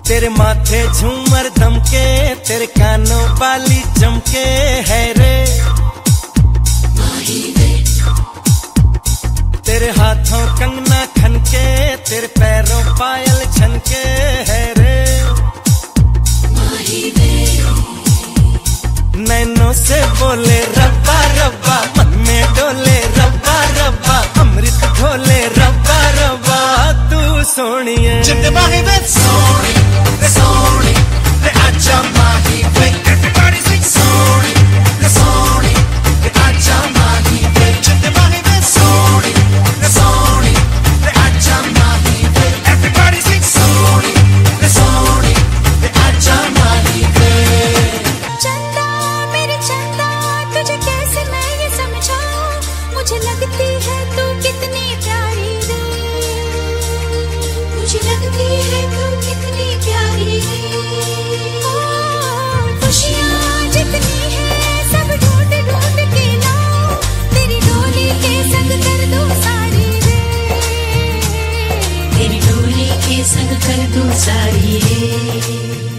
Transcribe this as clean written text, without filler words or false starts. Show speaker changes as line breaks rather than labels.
तेरे माथे झूमर दमके, तेरे कानों वाली चमके है रे। तेरे हाथों कंगना खनके, तेरे पैरों पायल छनके है रे। नैनों से बोले रब्बा रब्बा, मन में डोले रब्बा रब्बा, अमृत घोले रब्बा रब्बा, तू सोनिए।
मुझे लगती है तू कितनी प्यारी रे, मुझे लगती है तू कितनी प्यारी रे। खुशियाँ जितनी है सब ढूंढ ढूंढ के लाऊं, तेरी डोली के संग कर दूं सारी रे, तेरी डोली के संग कर दूं सारी रे।